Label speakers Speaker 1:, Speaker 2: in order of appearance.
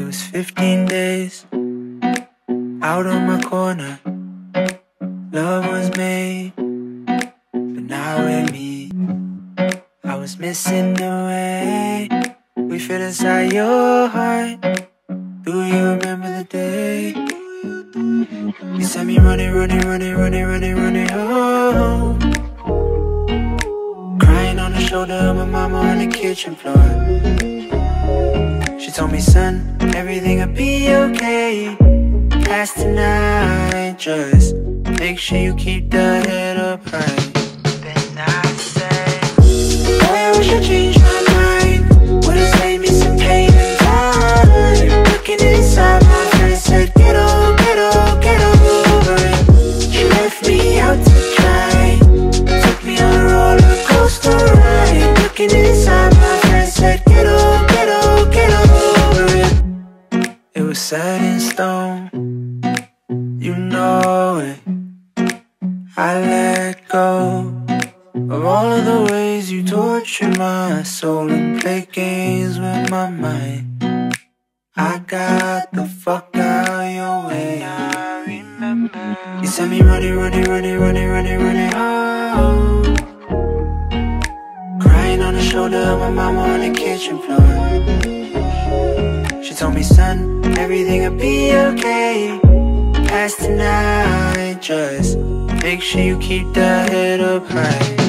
Speaker 1: was 15 days out on my corner. Love was made, but not with me. I was missing the way we fit inside your heart. Do you remember the day you sent me running, running, running, running, running, running home? Crying on the shoulder of my mama on the kitchen floor. She told me, son, everything'll be okay past tonight. Just make sure you keep the head up high. Then I said, boy, I wish I changed my mind. Would've saved me some pain and time. Looking inside my face, said, get over, get over, get over it. She left me out to dry, took me on a roller coaster ride. Looking inside my face, said, get over, get over, get over it. It was set in stone, you know it. I let go of all of the ways you torture my soul and play games with my mind. I got the fuck out your way. I remember you sent me running, running, running, running, running, running home. Crying on the shoulder of my mama on the kitchen floor. She told me, son, everything'll be okay past tonight. Just make sure you keep the head up high.